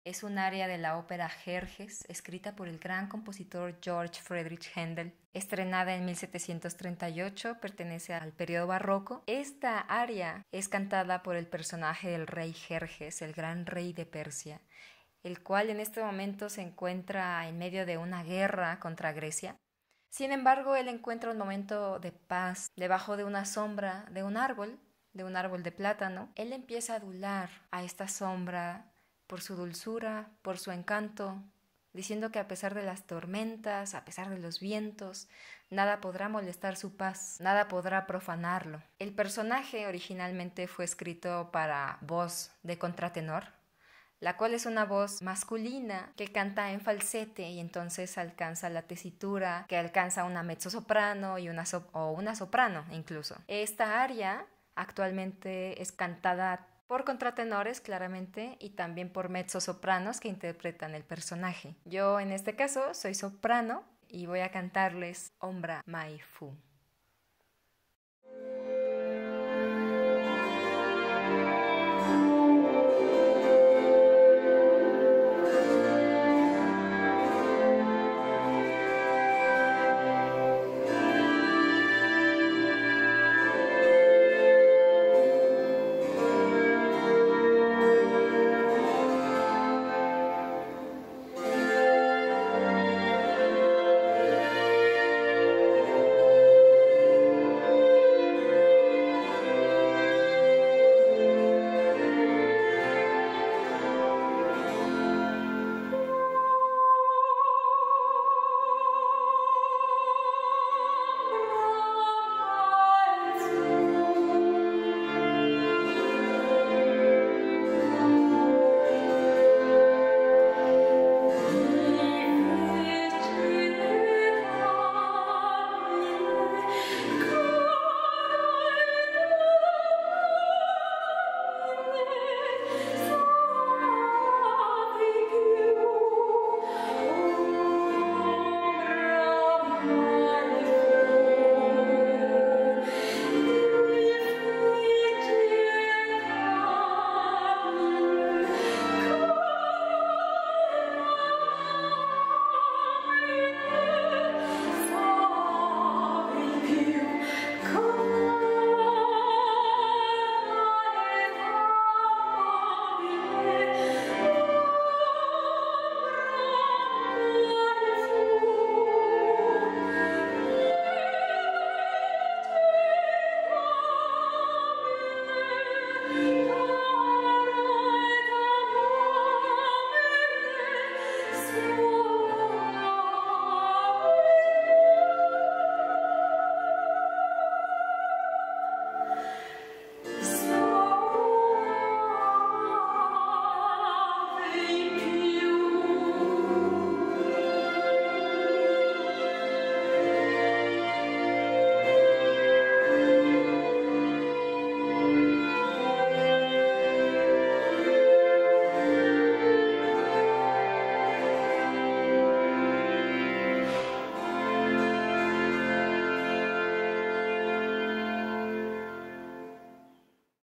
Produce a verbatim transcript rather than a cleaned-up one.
Es un aria de la ópera Jerjes, escrita por el gran compositor George Friedrich Händel. Estrenada en mil setecientos treinta y ocho, pertenece al periodo barroco. Esta aria es cantada por el personaje del rey Jerjes, el gran rey de Persia, el cual en este momento se encuentra en medio de una guerra contra Grecia. Sin embargo, él encuentra un momento de paz debajo de una sombra de un árbol, de un árbol de plátano. Él empieza a adular a esta sombra por su dulzura, por su encanto, diciendo que a pesar de las tormentas, a pesar de los vientos, nada podrá molestar su paz, nada podrá profanarlo. El personaje originalmente fue escrito para voz de contratenor, la cual es una voz masculina que canta en falsete y entonces alcanza la tesitura que alcanza una mezzosoprano y una so- o una soprano incluso. Esta aria actualmente es cantada por contratenores, claramente, y también por mezzosopranos que interpretan el personaje. Yo, en este caso, soy soprano y voy a cantarles Ombra Mai Fu. So